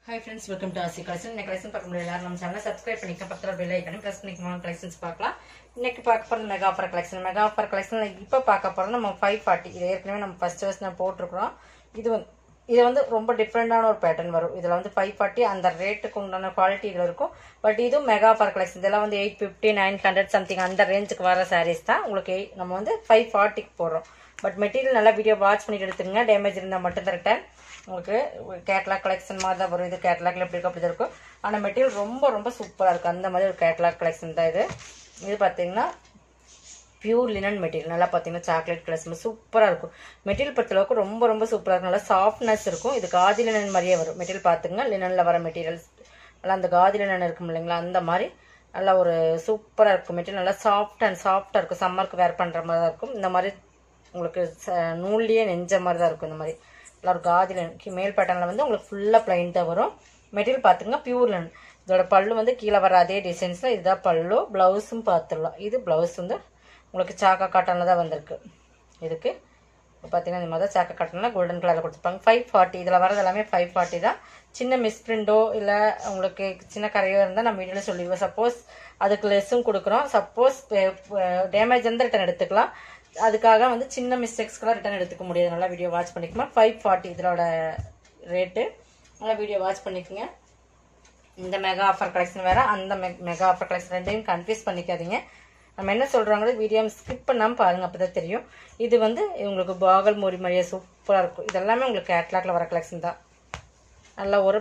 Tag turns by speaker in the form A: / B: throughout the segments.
A: Hi friends, welcome to Asi Collection. இந்த collection பார்க்க முடியல எல்லாரும் நம்ம சேனலை சப்ஸ்கிரைப் பண்ணிக்க பக்கத்துல பெல் ஐகானை பிரஸ் பண்ணிக்கோங்க. கலெக்ஷன்ஸ் பார்க்கலாம். இன்னைக்கு பார்க்க போறது மெகா ஆஃபர் கலெக்ஷன். இப்போ பார்க்க போறது நம்ம 540. இது ஏற்கனவே நம்ம ஃபர்ஸ்ட் வெர்ஷன் போட்டுருக்கோம். இது வந்து ரொம்ப டிஃப்ரெண்டான ஒரு பேட்டர்ன் வரும். இதுல வந்து 540 அந்த ரேட்டுக்கு உண்டான குவாலிட்டி இதுல இருக்கும். பட் இது மெகா ஆஃபர் கலெக்ஷன். இதெல்லாம் வந்து 850 900 சம்திங் அந்த ரேஞ்சுக்கு வர சாரீஸ் தான் உங்களுக்கு நம்ம வந்து 540க்கு போடுறோம். பட் மெட்டீரியல் நல்லா வீடியோ வாட்ச் பண்ணிட்டு எடுத்துங்க. டேமேஜ் இருந்தால் மட்டும் தான் ரிட்டர்ன். உங்களுக்கு கேட்லாக் கலெக்ஷன் மாதிரி தான் வரும். இது கேட்லாக்ல எப்படி அப்படி தான் இருக்கும். ஆனால் மெட்டீரியல் ரொம்ப ரொம்ப சூப்பராக இருக்கும். அந்த மாதிரி ஒரு கேட்லாக் கலெக்ஷன் தான் இது. இது பார்த்தீங்கன்னா பியூர் லினன் மெட்டீரியல். நல்லா பார்த்தீங்கன்னா சாக்லேட் கலர் சூப்பராக இருக்கும். மெட்டீரியல் பொறுத்தளவுக்கு ரொம்ப ரொம்ப சூப்பராக இருக்கும். நல்லா சாஃப்ட்னஸ் இருக்கும். இது காதி லினன் மாதிரியே வரும். மெட்டீரியல் பார்த்துங்க. லினனில் வர மெட்டீரியல்ஸ் நல்லா அந்த காதி லினன் இருக்கும் இல்லைங்களா, அந்த மாதிரி நல்லா ஒரு சூப்பராக இருக்கும். மெட்டீரியல் நல்லா சாஃப்டாக இருக்கும். சம்மருக்கு வேர் பண்ணுற மாதிரி தான் இருக்கும். இந்த மாதிரி உங்களுக்கு நூல்லையே நெஞ்ச மாதிரி தான் இருக்கும். இந்த மாதிரி ஒரு காதி மேல் பேட்டர்னில் வந்து உங்களுக்கு ஃபுல்லாக பிளைன் தான் வரும். மெட்டீரியல் பார்த்துங்க பியூர் லினன். இதோட பல்லு வந்து கீழே வர அதே டிசைன்ஸில் இதுதான் பல்லு. ப்ளவுஸும் பார்த்துடலாம். இது ப்ளவுஸ் வந்து உங்களுக்கு சாக்கா காட்டனில் தான் வந்திருக்கு. இதுக்கு பார்த்தீங்கன்னா இந்த மாதிரி தான் சாக்கா காட்டனில் கோல்டன் கலரில் கொடுத்துருப்பாங்க. 540 இதில் வரது எல்லாமே 540 தான். சின்ன மிஸ்பிரிண்டோ இல்லை உங்களுக்கு சின்ன கரையோ இருந்தால் நம்ம வீடியோவில் சொல்லிடுவோம். சப்போஸ் அதுக்கு லெஸ்ஸும் கொடுக்குறோம். சப்போஸ் டேமேஜ் இருந்தால் ரிட்டன் எடுத்துக்கலாம். அதுக்காக வந்து சின்ன மிஸ்டேக்ஸ்க்கெல்லாம் ரிட்டர்ன் எடுத்துக்க முடியாது. நல்லா வீடியோ வாட்ச் பண்ணிக்கோங்க. 540 இதோட ரேட்டு. நல்லா வீடியோ வாட்ச் பண்ணிக்கோங்க. இந்த மெகா ஆஃபர் கலெக்ஷன் வேற, அந்த மெகா ஆஃபர் கலெக்ஷன் ரெண்டையும் கன்ஃபியூஸ் பண்ணிக்காதீங்க. நம்ம என்ன சொல்றாங்களோ வீடியோ ஸ்கிப் பண்ணாமல் பாருங்க, அப்பதான் தெரியும். இது வந்து உங்களுக்கு பாகல் மோரி மாதிரியே சூப்பராக இருக்கும். இதெல்லாமே உங்களுக்கு கேட்லாக்ல வர கலெக்ஷன் தான். நல்ல ஒரு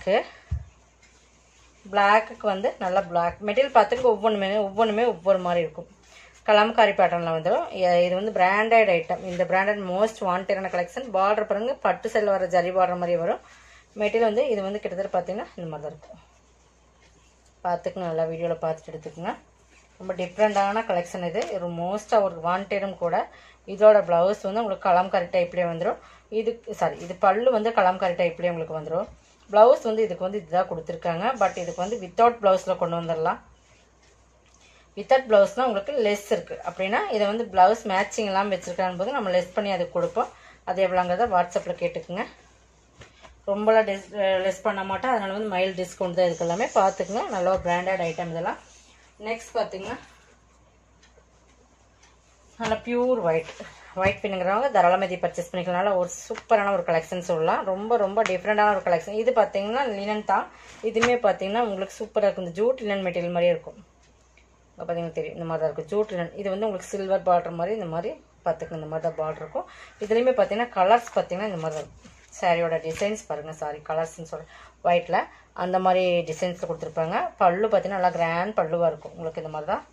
A: பிளாக்கு வந்து நல்லா பிளாக் மெட்டீரியல் பார்த்துட்டு ஒவ்வொன்றுமே ஒவ்வொரு மாதிரி இருக்கும். கலம்காரி பேட்டர்னில் வந்துடும். இது வந்து பிராண்டட் ஐட்டம். இந்த பிராண்டட் மோஸ்ட் வாண்டடான கலெக்ஷன். பார்டர் பாருங்க, பட்டு சைடில் வர ஜரி பார்டர் மாதிரி வரும். மெட்டீரியல் வந்து இது வந்து கிட்டத்தட்ட பார்த்தீங்கன்னா இந்த மாதிரி தான் இருக்கும். பார்த்துக்குங்க, நல்லா வீடியோவில் பார்த்துட்டு எடுத்துக்கோங்க. ரொம்ப டிஃப்ரெண்டான கலெக்ஷன் இது. இது மோஸ்ட்டாக ஒரு வாண்டடும் கூட. இதோட ப்ளவுஸ் வந்து உங்களுக்கு கலம்காரி டைப்லேயே வந்துடும். இது பல்லு வந்து கலம்காரி டைப்லேயே உங்களுக்கு வந்துடும். ப்ளவுஸ் வந்து இதுக்கு வந்து இதுதான் கொடுத்துருக்காங்க. பட் இதுக்கு வந்து வித்தவுட் ப்ளவுஸில் கொண்டு வந்துடலாம். வித்தவுட் ப்ளவுஸ்னால் உங்களுக்கு லெஸ் இருக்குது. அப்படின்னா இதை வந்து ப்ளவுஸ் மேட்சிங் எல்லாம் வச்சுருக்காங்க போது நம்ம லெஸ் பண்ணி அதுக்கு கொடுப்போம். அது எவ்வளோங்கிறத வாட்ஸ்அப்பில் கேட்டுக்குங்க. ரொம்பலாம் லெஸ் பண்ண மாட்டோம். அதனால வந்து மைல் டிஸ்கவுண்ட் தான் இதுக்கு எல்லாமே. பார்த்துக்குங்க. நல்ல ஒரு பிராண்டட் ஐட்டம் இதெல்லாம். நெக்ஸ்ட் பார்த்தீங்கன்னா நல்லா பியூர் ஒயிட் பின்னுங்கிறவங்க தாராளமாக பர்ச்சேஸ் பண்ணிக்கலாம். ஒரு சூப்பரான ஒரு கலெக்ஷன் சொல்லலாம். ரொம்ப ரொம்ப டிஃப்ரெண்டான ஒரு கலெக்ஷன். இது பார்த்தீங்கன்னா லினன் தான். இதுவுமே பார்த்தீங்கன்னா உங்களுக்கு சூப்பராக இருக்கும். இந்த ஜூட் லினன் மெட்டீரியல் மாதிரியே இருக்கும். பார்த்தீங்கன்னா தெரியும், இந்த மாதிரி தான் இருக்கும் ஜூட் லினன். இது வந்து உங்களுக்கு சில்வர் பார்டர் மாதிரி இந்த மாதிரி பார்த்துக்கணும். இந்த மாதிரி தான் பார்டர் இருக்கும். இதுலேயுமே பார்த்தீங்கன்னா கலர்ஸ் பார்த்தீங்கன்னா இந்த மாதிரி தான் இருக்கும். சாரியோட டிசைன்ஸ் பாருங்கள். கலர்ஸ்ன்னு சொல்கிறேன். ஒயிட்டில் அந்த மாதிரி டிசைன்ஸில் கொடுத்துருப்பாங்க. பல்லு பார்த்தீங்கன்னா நல்லா கிராண்ட் பல்லுவாக இருக்கும். உங்களுக்கு இந்த மாதிரி தான்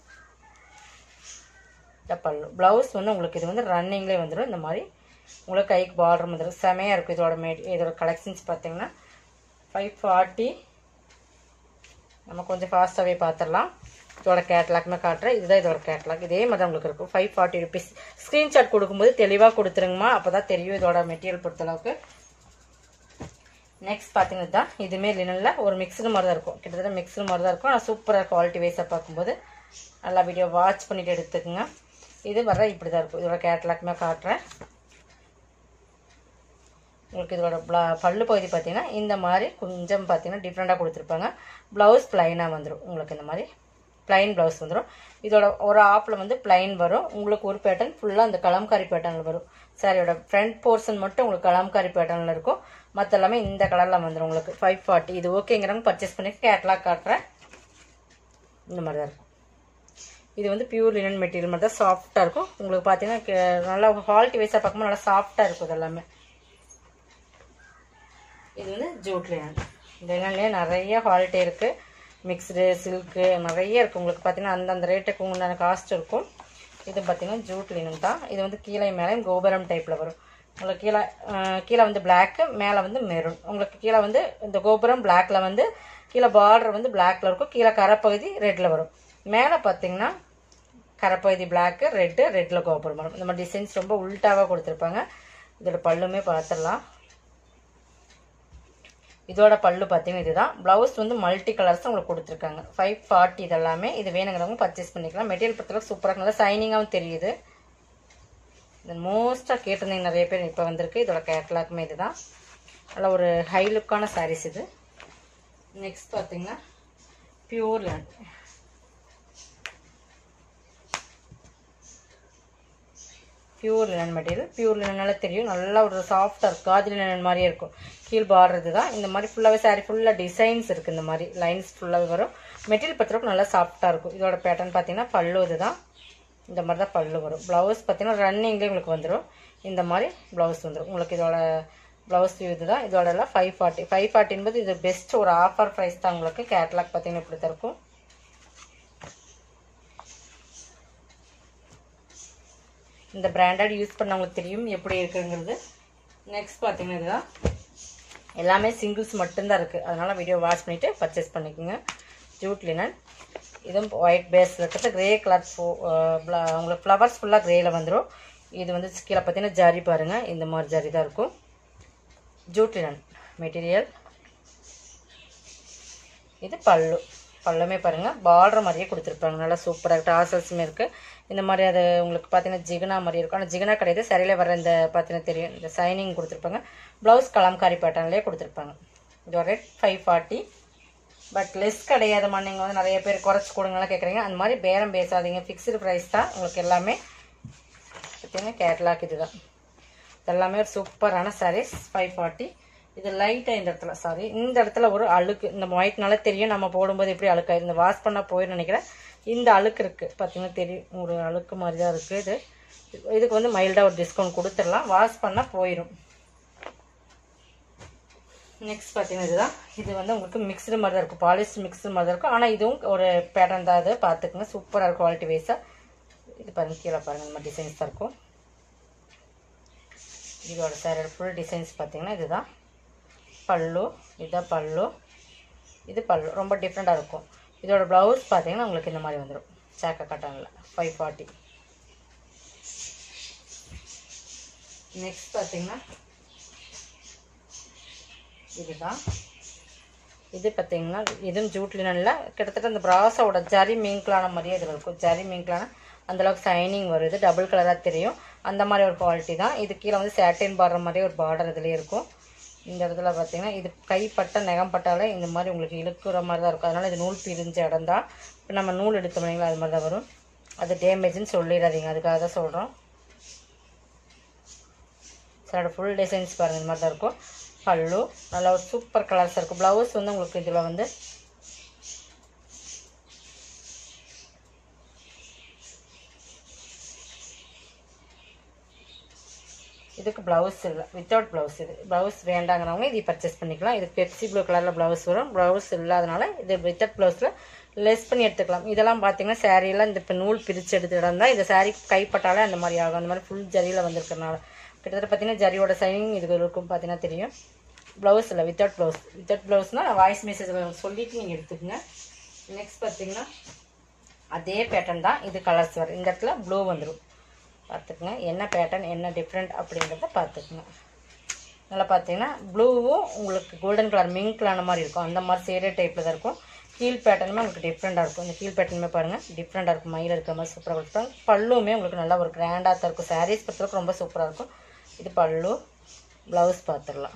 A: பல்லு. ப்ளவுஸ் வந்து உங்களுக்கு இது வந்து ரன்னிங்லேயே வந்துடும். இந்த மாதிரி உங்களுக்கு கைக்கு பார்டர் வந்துடும். செமையாக இருக்கும். இதோட கலெக்ஷன்ஸ் பார்த்தீங்கன்னா 540. நம்ம கொஞ்சம் ஃபாஸ்ட்டாகவே பார்த்துடலாம். இதோட கேட்லாக்மே காட்டுறேன். இதுதான் இதோட கேட்லாக். இதே மாதிரி தான் உங்களுக்கு இருக்கும். 540 rupees. ஸ்க்ரீன்ஷாட் கொடுக்கும்போது தெளிவாக கொடுத்துருங்கம்மா, அப்போ தான் தெரியும் இதோட மெட்டீரியல் பொறுத்தளவுக்கு. நெக்ஸ்ட் பார்த்தீங்கன்னா தான் இதுவுமே லினனில் ஒரு மிக்ஸ்டு மாதிரி தான் இருக்கும். கிட்டத்தட்ட மிக்ஸ்டு மாதிரி தான் இருக்கும். ஆனால் சூப்பராக குவாலிட்டி வைஸாக பார்க்கும்போது நல்லா வீடியோ வாட்ச் பண்ணிட்டு எடுத்துக்கோங்க. இது வர இப்படி தான் இருக்கும். இதோட கேட்லாக்மே காட்டுறேன். உங்களுக்கு இதோட பல்லு பகுதி பார்த்தீங்கன்னா இந்த மாதிரி கொஞ்சம் பார்த்தீங்கன்னா டிஃப்ரெண்ட்டாக கொடுத்துருப்பாங்க. ப்ளவுஸ் பிளைனாக வந்துடும். உங்களுக்கு இந்த மாதிரி பிளைன் ப்ளவுஸ் வந்துடும். இதோட ஒரு ஆப்பில் வந்து பிளைன் வரும். உங்களுக்கு ஒரு பேட்டர்ன் ஃபுல்லாக அந்த கலம்காரி பேட்டர்னில் வரும். சாரியோட ஃப்ரண்ட் போர்ஷன் மட்டும் உங்களுக்கு கலம்காரி பேட்டர்னில் இருக்கும். மற்ற எல்லாமே இந்த கலரில் வந்துடும். உங்களுக்கு 540. இது ஓகேங்கிறவங்க பர்ச்சேஸ் பண்ணி கேட்லாக் காட்டுறேன். இந்த மாதிரி தான் இருக்கும். இது வந்து பியூர் லினன் மெட்டீரியல் மாதிரி தான் சாஃப்டாக இருக்கும். உங்களுக்கு பார்த்தீங்கன்னா நல்லா குவாலிட்டி வைஸாக பார்க்கும்போது நல்லா சாஃப்டாக இருக்கும். இது எல்லாமே இது வந்து ஜூட் லினன். இந்த லினன்லேயே நிறைய குவாலிட்டி இருக்குது. மிக்ஸ்டு சில்க்கு நிறைய இருக்குது. உங்களுக்கு பார்த்தீங்கன்னா அந்தந்த ரேட்டுக்கு உண்டான காஸ்ட் இருக்கும். இது பார்த்தீங்கன்னா ஜூட் லினன் தான். இது வந்து கீழே மேலே கோபுரம் டைப்பில் வரும். உங்களுக்கு கீழே வந்து பிளாக்கு, மேலே வந்து மெரூன். உங்களுக்கு கீழே வந்து இந்த கோபுரம் பிளாக்ல வந்து கீழே பார்டர் வந்து பிளாக்ல இருக்கும். கீழே கரைப்பகுதி ரெட்டில் வரும். மேலே பார்த்தீங்கன்னா கரைப்பகுதி பிளாக்கு, ரெட்டில் கோபுரம் வரும். இந்த மாதிரி டிசைன்ஸ் ரொம்ப உல்ட்டாவாக கொடுத்துருப்பாங்க. இதோட பல்லுமே பார்த்துடலாம். இதோட பல்லு பார்த்தீங்கன்னா இதுதான். ப்ளவுஸ் வந்து மல்டி கலர்ஸ் உங்களுக்கு கொடுத்துருக்காங்க. 540 இதெல்லாமே. இது வேணுங்கிறவங்க பர்ச்சேஸ் பண்ணிக்கலாம். மெட்டீரியல் பொறுத்தளவுக்கு சூப்பராக நல்லா சைனிங்காகவும் தெரியுது. இது மோஸ்ட்டாக கேட்டிருந்தீங்க நிறைய பேர். இப்போ வந்திருக்கு. இதோட கேட்லாக்குமே இதுதான். நல்ல ஒரு ஹை லுக்கான சாரீஸ் இது. நெக்ஸ்ட் பார்த்தீங்கன்னா pure linen. Pure linen material. Pure லினனால தெரியும், நல்லா ஒரு சாஃப்டாக இருக்கும், காதி லினன் மாதிரியே இருக்கும். கீழ் பார்டர் தான். இந்த மாதிரி ஃபுல்லாகவே சாரீ ஃபுல்லாக டிசைன்ஸ் இருக்குது, இந்த மாதிரி லைன்ஸ் ஃபுல்லாகவே வரும். மெட்டீரியல் பொறுத்தவரைக்கும் நல்லா சாஃப்டாக இருக்கும். இதோட பேட்டர்ன் பார்த்தீங்கன்னா பல்லு இதுதான், இந்த மாதிரி தான் பல்லு வரும். ப்ளவுஸ் பார்த்தீங்கன்னா ரன்னிங்லேயே உங்களுக்கு வந்துடும், இந்த மாதிரி ப்ளவுஸ் வந்துடும் உங்களுக்கு. இதோட ப்ளவுஸ் வியூ இது தான். இதோட எல்லாம் 540. 540 என்பது இது பெஸ்ட் ஒரு ஆஃபர் ப்ரைஸ் தான் உங்களுக்கு. கேட்லாக் பார்த்தீங்கன்னா இப்படி தான் இருக்கும். இந்த பிராண்டட் யூஸ் பண்ணவங்களுக்கு தெரியும் எப்படி இருக்குங்கிறது. நெக்ஸ்ட் பார்த்தீங்கன்னா இதுதான். எல்லாமே சிங்கிள்ஸ் மட்டும்தான் இருக்குது, அதனால் வீடியோ வாட்ச் பண்ணிவிட்டு பர்ச்சேஸ் பண்ணிக்கோங்க. Jute linen. இதுவும் ஒயிட் பேஸில் இருக்கிறது. கிரே கலர் உங்களுக்கு ஃப்ளவர்ஸ் ஃபுல்லாக கிரேயில் வந்துடும். இது வந்து கீழே பார்த்தீங்கன்னா ஜரி பாருங்கள், இந்த மாதிரி ஜரி தான் இருக்கும். Jute linen material. இது பல்லு. பல்லுமே பாருங்கள் பார்டர் மாதிரியே கொடுத்துருப்பாங்க, நல்லா சூப்பராக டாசல்ஸுமே இருக்குது. இந்த மாதிரி அது உங்களுக்கு பார்த்தீங்கன்னா ஜிகனா மாதிரி இருக்கும். ஆனால் ஜிகனா கிடையாது, சரியில் வர இந்த பார்த்தீங்கன்னா தெரியும், இந்த சைனிங் கொடுத்துருப்பாங்க. ப்ளவுஸ் கலம்காரி பேட்டர்ன்லேயே கொடுத்துருப்பாங்க. இதோட ரேட் 540. But less கிடையாதுமா. நீங்கள் வந்து நிறைய பேர் குறைச்சி கொடுங்கலாம் கேட்குறீங்க, அந்த மாதிரி பேரம் பேசாதீங்க, ஃபிக்ஸ்டு ப்ரைஸ் தான் உங்களுக்கு எல்லாமே. பார்த்தீங்கன்னா கேட்லாக் இதுதான். எல்லாமே ஒரு சூப்பரான சாரீஸ். 540. இது லைட்டாக இந்த இடத்துல, சாரி இந்த இடத்துல ஒரு அழுக்கு, இந்த ஒயிட்னால தெரியும் நம்ம போடும்போது எப்படி அழுக்காக இந்த வாஷ் பண்ணால் போயிடும் நினைக்கிறேன். இந்த அழுக்கு இருக்குது பார்த்தீங்கன்னா தெரியும், ஒரு அழுக்கு மாதிரி தான் இருக்குது. இதுக்கு வந்து மைல்டாக ஒரு டிஸ்கவுண்ட் கொடுத்துடலாம், வாஷ் பண்ணால் போயிடும். நெக்ஸ்ட் பார்த்தீங்கன்னா இதுதான். இது வந்து உங்களுக்கு மிக்ஸ்டு மாதிரி தான் இருக்கும், பாலிஷ் மிக்ஸ்டு மாதிரி தான் இருக்கும். ஆனால் இதுவும் ஒரு பேட்டர்ன் தான், அது பார்த்துக்குங்க, சூப்பராக இருக்கும் குவாலிட்டி வைஸாக. இது பாருங்கள், கீழே பாருங்கள், இந்த மாதிரி டிசைன்ஸ் தான் இருக்கும். இதோட சாரியோட ஃபுல் டிசைன்ஸ் பார்த்தீங்கன்னா இதுதான் பல்லு. இதுதான் பல்லு, இது பல்லு ரொம்ப டிஃப்ரெண்ட்டாக இருக்கும். இதோட ப்ளவுஸ் பார்த்தீங்கன்னா உங்களுக்கு இந்த மாதிரி வந்துடும், சாக்கா காட்டனில். 540. நெக்ஸ்ட் பார்த்தீங்கன்னா இதுதான். இது பார்த்தீங்கன்னா இதுவும் ஜூட் லினனில் கிட்டத்தட்ட அந்த ப்ராஸோட ஜரி மீன்களான மாதிரியே இதில் இருக்கும். ஜரி மீன்களான அந்தளவுக்கு சைனிங் வருது, டபுள் கலராக தெரியும், அந்த மாதிரி ஒரு குவாலிட்டி தான். இது கீழே வந்து சாட்டின் பார்டர் மாதிரியே ஒரு பார்டர் இதுலேயே இருக்கும். இந்த இடத்துல பார்த்தீங்கன்னா இது கைப்பட்ட நகம் பட்டாலே இந்த மாதிரி உங்களுக்கு இழுக்கிற மாதிரி தான் இருக்கும். அதனால் இது நூல் பிரிஞ்ச இடம் தான். இப்போ நம்ம நூல் எடுத்தோம்னீங்களா அது மாதிரி தான் வரும். அது டேமேஜ்னு சொல்லிடாதீங்க, அதுக்காக தான் சொல்கிறோம். சாரோட ஃபுல் டிசைன்ஸ் பாருங்கள், இந்த மாதிரி தான் இருக்கும். பல்லு நல்லா ஒரு சூப்பர் கலர்ஸ் இருக்கும். ப்ளவுஸ் வந்து உங்களுக்கு இதில் வந்து இதுக்கு ப்ளவுஸ் இல்லை, வித்தவுட் ப்ளவுஸ். இது ப்ளவுஸ் வேண்டாங்கிறவங்க இது பர்ச்சேஸ் பண்ணிக்கலாம். இது பெப்சி ப்ளூ கலரில் ப்ளவுஸ் வரும். ப்ளவுஸ் இல்லாதனால இது வித்தவுட் ப்ளவுஸில் லெஸ் பண்ணி எடுத்துக்கலாம். இதெல்லாம் பார்த்தீங்கன்னா சாரீலாம் இந்த இப்போ நூல் பிரித்து எடுத்துக்கிட்டு தான் இந்த சாரீ கைப்பட்டாலே அந்த மாதிரி ஆகும். அந்த மாதிரி ஃபுல் ஜரியில் வந்திருக்கிறனால கிட்டத்தட்ட பார்த்தீங்கன்னா ஜரியோட சைனிங் இதுக்கு இருக்கும், பார்த்தீங்கன்னா தெரியும். ப்ளவுஸ் இல்லை, வித்தவுட் ப்ளவுஸ். வித்தவுட் ப்ளவுஸ்னால் நான் வாய்ஸ் மெசேஜ் சொல்லிவிட்டு நீங்கள் எடுத்துக்கோங்க. நெக்ஸ்ட் பார்த்தீங்கன்னா அதே பேட்டர்ன் தான், இது கலர்ஸ் வரும். இந்த இடத்துல ப்ளூ வந்துடும், பார்த்துக்குங்க. என்ன பேட்டர்ன் என்ன டிஃப்ரெண்ட் அப்படிங்கிறத பார்த்துக்குங்க. நல்லா பார்த்தீங்கன்னா ப்ளூவும் உங்களுக்கு கோல்டன் கலர் மிங்க்லான மாதிரி இருக்கும், அந்த மாதிரி சேரே டைப்பில் தான் இருக்கும். கீழ் பேட்டர்னுமே உங்களுக்கு டிஃப்ரெண்ட்டாக இருக்கும். இந்த கீழ் பேட்டர்னுமே பாருங்கள் டிஃப்ரெண்ட்டாக இருக்கும், மயில் இருக்கிற மாதிரி சூப்பராக கொடுப்பாங்க. பல்லுமே உங்களுக்கு நல்லா ஒரு கிராண்டாக தான் இருக்கும். சாரீஸ் பொறுத்தவரைக்கும் ரொம்ப சூப்பராக இருக்கும். இது பல்லு. ப்ளவுஸ் பார்த்துடலாம்.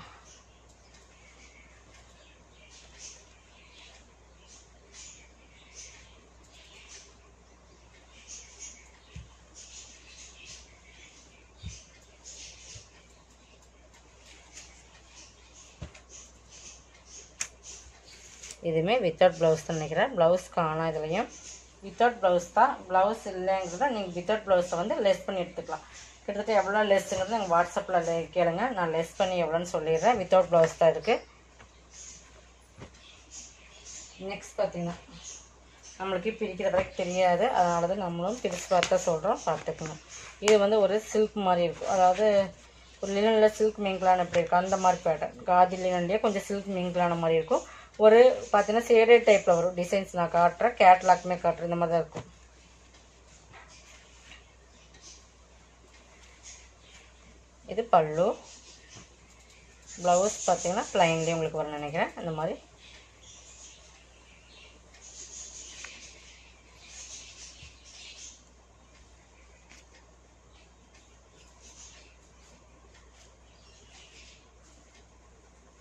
A: இதுவுமே வித்தவுட் ப்ளவுஸ் தான் நினைக்கிறேன். ப்ளவுஸ் காணா இதுலேயும் வித்தவுட் ப்ளவுஸ் தான். ப்ளவுஸ் இல்லைங்கிறத நீங்கள் வித்தவுட் ப்ளவுஸை வந்து லெஸ் பண்ணி எடுத்துக்கலாம். கிட்டத்தட்ட எவ்வளோ லெஸ்ஸுங்கிறது நீங்கள் வாட்ஸ்அப்பில் கேளுங்க, நான் லெஸ் பண்ணி எவ்வளோன்னு சொல்லிடுறேன். வித்தவுட் ப்ளவுஸ் தான் இருக்குது. நெக்ஸ்ட் பார்த்தீங்கன்னா நம்மளுக்கு பிரிக்கிற வரைக்கும் தெரியாது, அதனால தான் நம்மளும் பிரித்து பார்த்தா சொல்கிறோம், பார்த்துக்கணும். இது வந்து ஒரு சில்க் மாதிரி இருக்கும், அதாவது ஒரு லினனில் சில்க் மிங்க்லான எப்படி இருக்கும் அந்த மாதிரி பேட்டர்ன். காதி லினன்லேயே கொஞ்சம் சில்க் மிங்க்லான மாதிரி இருக்கும். ஒரு பார்த்தீங்கன்னா சேடட் டைப்பில் வரும் டிசைன்ஸ். நான் காட்டுறேன், கேட்லாக்குமே காட்டுறேன், இந்த மாதிரி தான் இருக்கும். இது பல்லு. ப்ளவுஸ் பார்த்தீங்கன்னா ப்ளைன்லேயே உங்களுக்கு வரும்னு நினைக்கிறேன், அந்த மாதிரி.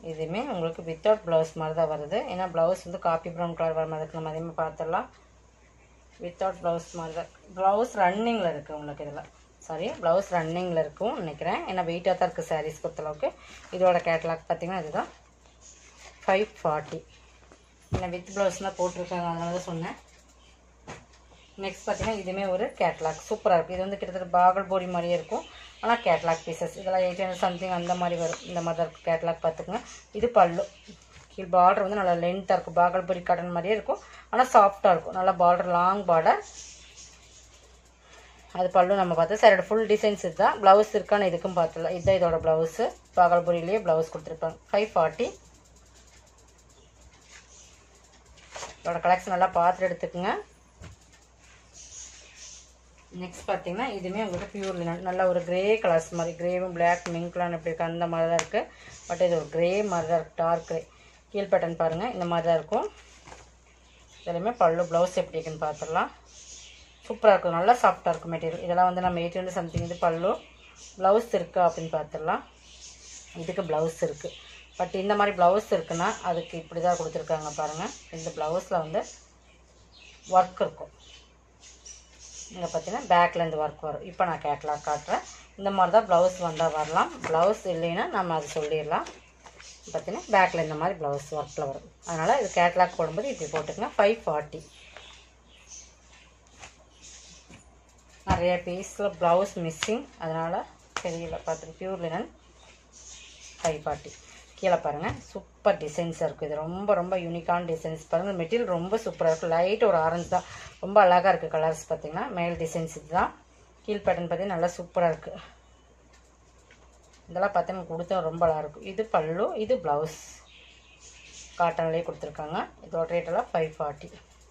A: இதுவுமே உங்களுக்கு வித்தவுட் ப்ளவுஸ் மாதிரி தான் வருது. ஏன்னா ப்ளவுஸ் வந்து காப்பி ப்ரௌன் கலர் வர மாதிரி இருக்குது. நம்ம அதே மாதிரி பார்த்துடலாம். வித்தவுட் ப்ளவுஸ் மாதிரி தான். ப்ளவுஸ் ரன்னிங்கில் இருக்குது உங்களுக்கு இதில். சாரி, ப்ளவுஸ் ரன்னிங்கில் இருக்கும் நினைக்கிறேன். ஏன்னா வெயிட்டாக தான் இருக்குது சாரீஸ் பொறுத்தளவுக்கு. இதோட கேட்லாக் பார்த்தீங்கன்னா இதுதான் 540. ஏன்னா வித் ப்ளவுஸ் தான் போட்டிருக்காங்க, அதனால தான் சொன்னேன். நெக்ஸ்ட் பார்த்தீங்கன்னா இதுவுமே ஒரு கேட்லாக் சூப்பராக இருக்குது. இது வந்து கிட்டத்தட்ட பாகல்பூரி மாதிரியே இருக்கும். ஆனால் கேட்லாக் பீசஸ் இதெல்லாம் 800 சம்திங் அந்த மாதிரி வரும். இந்த மாதிரி தான் இருக்கும் கேட்லாக் பார்த்துக்குங்க. இது பல்லு. கீழ் பார்டர் வந்து நல்லா லென்த்தாக இருக்கும். பாகல்பூரி காட்டன் மாதிரியே இருக்கும், ஆனால் சாஃப்டாக இருக்கும். நல்லா பார்டர், லாங் பார்டர். அது பல்லு நம்ம பார்த்து சாரோட ஃபுல் டிசைன்ஸ் இதுதான். ப்ளவுஸ் இருக்கான்னு இதுக்கும் பார்த்துடலாம். இதுதான் இதோட ப்ளவுஸு. பாகல்பூரிலேயே ப்ளவுஸ் கொடுத்துருப்பாங்க. 540. இதோட கலெக்ஷன் நல்லா பார்த்துட்டு எடுத்துக்கோங்க. நெக்ஸ்ட் பார்த்தீங்கன்னா இதுவுமே உங்களுக்கு பியூர் லினன். நல்லா ஒரு கிரே கலர்ஸ் மாதிரி, கிரேவும் பிளாக் மிங்க்லாம் எப்படி இருக்குது அந்த மாதிரி தான் இருக்குது. பட் இது ஒரு கிரே மாதிரி தான் இருக்குது, டார்க் கிரே. கீழ் பேட்டர்ன் பாருங்கள், இந்த மாதிரி தான் இருக்கும். இதுலையுமே பல்லு ப்ளவுஸ் எப்படி இருக்குன்னு பார்த்துடலாம். சூப்பராக இருக்கும், நல்லா சாஃப்டாக இருக்கும் மெட்டீரியல். இதெல்லாம் வந்து நம்ம 800 சம்திங். இது பல்லு. ப்ளவுஸ் இருக்கா அப்படின்னு பார்த்துடலாம். இதுக்கு ப்ளவுஸ் இருக்குது. பட் இந்த மாதிரி ப்ளவுஸ் இருக்குன்னா அதுக்கு இப்படி தான் கொடுத்துருக்காங்க பாருங்கள். இந்த ப்ளவுஸில் வந்து ஒர்க் இருக்கும். இங்கே பார்த்தீங்கன்னா பேக்லேருந்து ஒர்க் வரும். இப்போ நான் கேட்லாக் காட்டுறேன். இந்த மாதிரி தான் ப்ளவுஸ் வந்தால் வரலாம். ப்ளவுஸ் இல்லைன்னா நம்ம அது சொல்லிடலாம். பார்த்தீங்கன்னா பேக்கில் இந்த மாதிரி ப்ளவுஸ் ஒர்க்கில் வரும். அதனால் இது கேட்லாக் போடும்போது இப்படி போட்டுக்கங்க. 540. நிறைய பீஸில் ப்ளவுஸ் மிஸ்ஸிங், அதனால் தெரியல. பார்த்துட்டு பியூர் லினன் 540. கீழே பாருங்கள், சூப்பர் டிசைன்ஸாக இருக்குது. இது ரொம்ப ரொம்ப யூனிக்கான டிசைன்ஸ் பாருங்கள். மெட்டீரியல் ரொம்ப சூப்பராக இருக்குது. லைட் ஒரு ஆரஞ்சு தான், ரொம்ப அழகாக இருக்குது கலர்ஸ். பார்த்தீங்கன்னா மேல் டிசைன்ஸ் இது தான். கீழ் பேட்டர்ன் பார்த்தீங்கன்னா நல்லா சூப்பராக இருக்குது. இதெல்லாம் பார்த்தீங்கன்னா கொடுத்தா ரொம்ப அழகாக இருக்கும். இது பல்லு, இது ப்ளவுஸ் காட்டன்லேயே கொடுத்துருக்காங்க. இதோட ரேட்டெல்லாம் 540.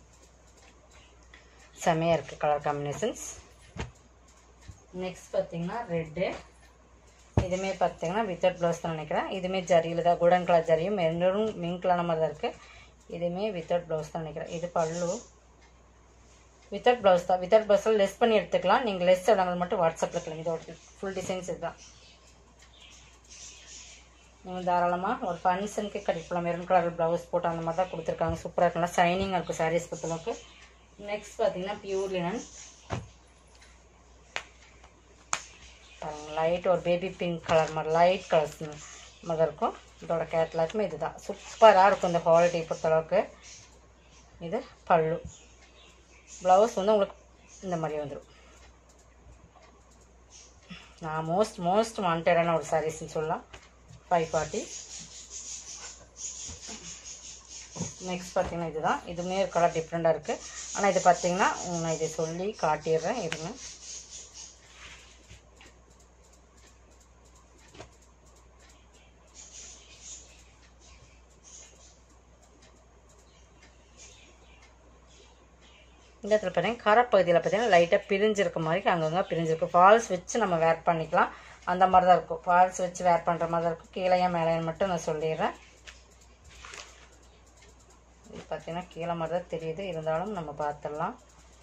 A: செமையாக இருக்குது கலர் காம்பினேஷன்ஸ். நெக்ஸ்ட் பார்த்தீங்கன்னா ரெட்டு. இதுவுமே பார்த்தீங்கன்னா வித்தவுட் ப்ளவுஸ் தான் நினைக்கிறேன். இதுவுமே ஜரியில் தான், கோல்டன் கலர் ஜரியும் மெரூன் மிங்க்லான மாதிரி தான் இருக்குது. இதுவுமே வித்தவுட் ப்ளவுஸ் தான் நினைக்கிறேன். இது பல்லு. வித்தவுட் ப்ளவுஸ் தான். வித்தவுட் ப்ளவுஸில் லெஸ் பண்ணி எடுத்துக்கலாம். நீங்கள் லெஸ் எவ்வளோ மட்டும் வாட்ஸ்அப்பில் கிளம்பி. இதோட ஃபுல் டிசைன்ஸ் இதுதான். நீங்கள் தாராளமாக ஒரு ஃபங்க்ஷனுக்கு கட்டிக்கலாம். மெரூன் கலர் ப்ளவுஸ் போட்டு அந்த மாதிரி தான் கொடுத்துருக்காங்க. சூப்பராக இருக்கலாம், ஷைனிங்காக இருக்கும் சாரீஸ் பொறுத்தளவுக்கு. நெக்ஸ்ட் பார்த்தீங்கன்னா பியூர் லினன். லைட் ஒரு பேபி பிங்க் கலர் மாதிரி, லைட் கலர்ஸ் மாதிரி இருக்கும். இதோட கேட்லாக்குமே இதுதான். சூப்பராக இருக்கும் இந்த குவாலிட்டி பொறுத்தளவுக்கு. இது பல்லு. ப்ளவுஸ் வந்து உங்களுக்கு இந்த மாதிரி வந்துடும். நான் மோஸ்ட் வாண்டடான ஒரு சாரீஸ்ன்னு சொல்லலாம். 540. நெக்ஸ்ட் பார்த்தீங்கன்னா இதுதான். இதுவுமே ஒரு கலர் டிஃப்ரெண்ட்டாக இருக்குது. ஆனால் இது பார்த்தீங்கன்னா நான் இதை சொல்லி காட்டிடுறேன் இருங்க. இந்த இடத்துல பார்த்தீங்கன்னா கரப்பகுதியில் பார்த்தீங்கன்னா லைட்டாக பிரிஞ்சிருக்க மாதிரி அங்கங்கே பிரிஞ்சிருக்கு. ஃபால்ஸ் வச்சு நம்ம வேர் பண்ணிக்கலாம். அந்த மாதிரி தான் இருக்கும். ஃபால்ஸ் வச்சு வேர் பண்ணுற மாதிரி தான் இருக்கும். கீழையா மேலேன்னு மட்டும் நான் சொல்லிடுறேன். இது பார்த்தீங்கன்னா கீழே மாதிரி தான் தெரியுது, இருந்தாலும் நம்ம பார்த்துடலாம்.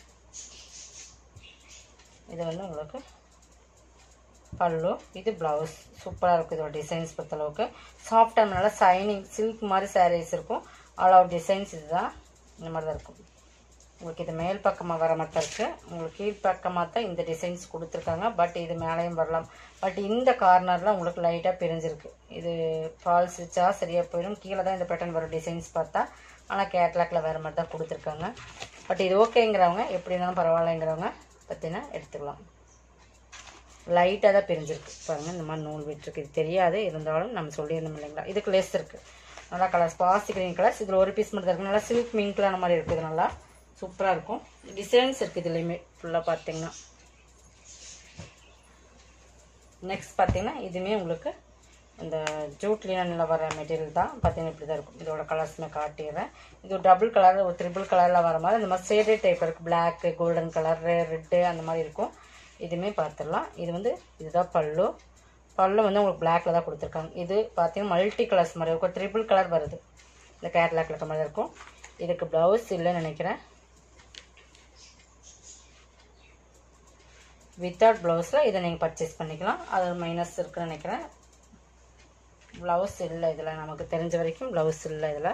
A: இது வந்து உங்களுக்கு பல்லு, இது ப்ளவுஸ். சூப்பராக இருக்கும் இதோட டிசைன்ஸ் பொறுத்தளவுக்கு. சாஃப்டாக நல்லா ஷைனிங் சில்க் மாதிரி சாரீஸ் இருக்கும். ஆல் அவுட் டிசைன்ஸ் இதுதான். இந்த மாதிரி தான் இருக்கும். உங்களுக்கு இது மேல் பக்கமாக வர மாதிரி இருக்குது. உங்களுக்கு கீழ் பக்கமாக தான் இந்த டிசைன்ஸ் கொடுத்துருக்காங்க. பட் இது மேலேயும் வரலாம். பட் இந்த கார்னரில் உங்களுக்கு லைட்டாக பிரிஞ்சிருக்கு. இது ஃபால்ஸ் வச்சா சரியாக போயிடும். கீழே தான் இந்த பேட்டர்ன் வரும் டிசைன்ஸ் பார்த்தா. ஆனால் கேட்லாக்ல வேறு மாதிரி தான் கொடுத்துருக்காங்க. பட் இது ஓகேங்கிறவங்க, எப்படி இருந்தாலும் பரவாயில்லைங்கிறவங்க பார்த்தீங்கன்னா எடுத்துக்கலாம். லைட்டாக தான் பிரிஞ்சிருக்கு பாருங்கள். இந்த மாதிரி நூல் விட்டுருக்கு. இது தெரியாது, இருந்தாலும் நம்ம சொல்லியிருந்தோம் இல்லைங்களா. இதுக்கு லெஸ் இருக்குது. நல்லா கலர்ஸ், பாசி கிரீன் கலர்ஸ். இதில் ஒரு பீஸ் மட்டும் தான் இருக்குது. நல்லா சில்க் மிங்க்லான மாதிரி இருக்குது. இது நல்லா சூப்பராக இருக்கும். டிசைன்ஸ் இருக்குது இதுலேயுமே ஃபுல்லாக பார்த்தீங்கன்னா. நெக்ஸ்ட் பார்த்தீங்கன்னா இதுவுமே உங்களுக்கு இந்த ஜூட் லினனில் வர மெட்டீரியல் தான். பார்த்தீங்கன்னா இப்படி தான் இருக்கும். இதோட கலர்ஸுமே காட்டிடுறேன். இது ஒரு டபுள் கலர், ஒரு ட்ரிபிள் கலரில் வர மாதிரி இந்த மாதிரி ஷேடட் டைப் இருக்குது. பிளாக்கு, கோல்டன் கலர், ரெட்டு அந்த மாதிரி இருக்கும். இதுவுமே பார்த்துடலாம். இது வந்து இதுதான் பல்லு. பல்லு வந்து உங்களுக்கு பிளாக்ல தான் கொடுத்துருக்காங்க. இது பார்த்தீங்கன்னா மல்டி கலர்ஸ் மாதிரி இருக்கும். ட்ரிபிள் கலர் வருது. இந்த கேட்லாக்ல இருக்க மாதிரி இருக்கும். இதுக்கு ப்ளவுஸ் இல்லைன்னு நினைக்கிறேன். வித்தவுட் ப்ளவுஸில் இதை நீங்கள் பர்ச்சேஸ் பண்ணிக்கலாம். அது மைனஸ் இருக்குன்னு நினைக்கிறேன். ப்ளவுஸ் இல்லை இதில், நமக்கு தெரிஞ்ச வரைக்கும் ப்ளவுஸ் இல்லை இதில்.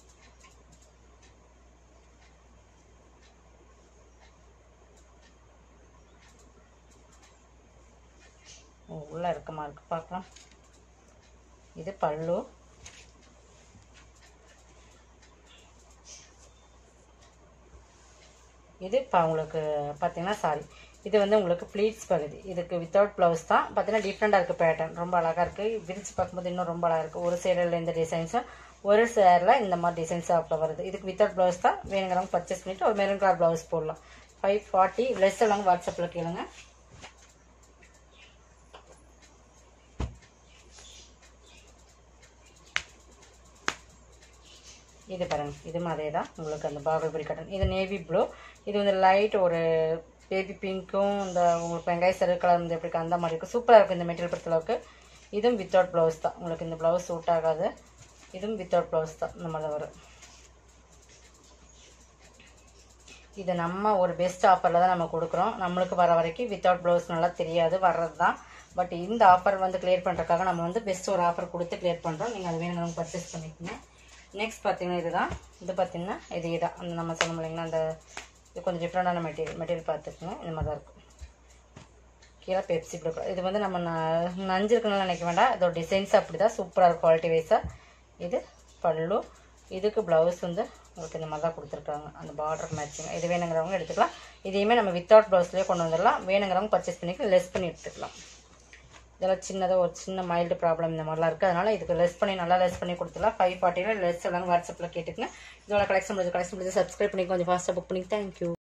A: உள்ளே இருக்க மார்க்கு பார்க்கலாம். இது பல்லு. இது இப்போ உங்களுக்கு பார்த்தீங்கன்னா சாரி, இது வந்து உங்களுக்கு ப்ளீட்ஸ் பகுதி. இதுக்கு வித்தவுட் ப்ளவுஸ் தான். பார்த்தீங்கன்னா டிஃப்ரெண்டாக இருக்குது பேட்டர்ன், ரொம்ப அழகாக இருக்குது. விரிச்சு பார்க்கும்போது இன்னும் ரொம்ப அழகாக இருக்குது. ஒரு சைடில் இந்த டிசைன்ஸும் ஒரு சேரில் இந்த மாதிரி டிசைன்ஸ் ஆப்பில் வருது. இதுக்கு வித்தவுட் ப்ளவுஸ் தான். வேணுங்கிறவங்க பர்ச்சேஸ் பண்ணிவிட்டு ஒரு மெரூன் கலர் ப்ளவுஸ் போடலாம். 540 லெஸ் எல்லாம் வாட்ஸ்அப்பில் கேளுங்க. இது பாருங்க, இது அதே தான் உங்களுக்கு அந்த பார்பரி கட்டன். இது நேவி ப்ளூ. இது வந்து லைட் ஒரு பேபி பிங்க்கும் இந்த உங்களுக்கு வெங்காய சரு கலர் வந்து எப்படி அந்த மாதிரி இருக்கும். சூப்பராக இருக்கும் இந்த மெட்டீரியல் பொறுத்தளவுக்கு. இதுவும் வித்தவுட் ப்ளவுஸ் தான். உங்களுக்கு இந்த ப்ளவுஸ் சூட் ஆகாது. இதுவும் வித்தவுட் ப்ளவுஸ் தான். இந்த மாதிரி தான் வரும். இது நம்ம ஒரு பெஸ்ட் ஆஃபரில் தான் நம்ம கொடுக்குறோம். நம்மளுக்கு வர வரைக்கும் வித்தவுட் ப்ளவுஸ் நல்லா தெரியாது, வர்றது தான். பட் இந்த ஆஃபர் வந்து கிளியர் பண்ணுறதுக்காக நம்ம வந்து பெஸ்ட் ஒரு ஆஃபர் கொடுத்து கிளியர் பண்ணுறோம். நீங்கள் அது வேணுங்கிறவங்க பர்ச்சேஸ் பண்ணிக்கோங்க. நெக்ஸ்ட் பார்த்தீங்கன்னா இதுதான். இது பார்த்தீங்கன்னா இதே தான். அந்த நம்ம சொன்னோம் இல்லைங்களா, அந்த இது கொஞ்சம் டிஃப்ரெண்டான மெட்டீரியல் பார்த்துக்குங்க. இந்த மாதிரி தான் இருக்கும். கீழே பெப்சி ப்ளூ. இது வந்து நம்ம நஞ்சு இருக்குன்னு நினைக்க வேண்டாம். இதோட டிசைன்ஸ் அப்படி தான் சூப்பராக இருக்கும் குவாலிட்டி வைஸாக. இது பல்லு. இதுக்கு ப்ளவுஸ் வந்து உங்களுக்கு இந்த மாதிரி தான் கொடுத்துருக்காங்க, அந்த பார்டருக்கு மேட்சிங். இது வேணுங்கிறவங்க எடுத்துக்கலாம். இதையுமே நம்ம வித்தவுட் ப்ளவுஸ்லேயே கொண்டு வந்துடலாம். வேணுங்கிறவங்க பர்ச்சேஸ் பண்ணிக்கலாம், லெஸ் பண்ணி எடுத்துக்கலாம். இதெல்லாம் சின்னதாக ஒரு சின்ன மைல்டு ப்ராப்ளம் இந்த மாதிரிலாம் இருக்குது. அதனால் இதுக்கு லெஸ் பண்ணி நல்லா லெஸ் பண்ணி கொடுத்துடலாம். 540 லெஸ் எல்லாம் வாட்ஸ்அப்பில் கேட்டுக்குங்க. இதோட கலெக்ஷன் முடிஞ்சு சப்ஸ்கிரைப் பண்ணி கொஞ்சம் ஃபாஸ்ட்டாக புக் பண்ணி. தேங்க்யூ.